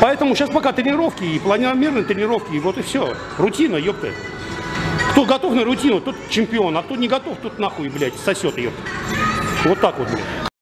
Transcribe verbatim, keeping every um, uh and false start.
Поэтому сейчас пока тренировки и планомерные тренировки, и вот и все. Рутина, ёпта. Кто готов на рутину, тот чемпион, а кто не готов, тот нахуй, блядь, сосет, ёпта. Вот так вот, блядь.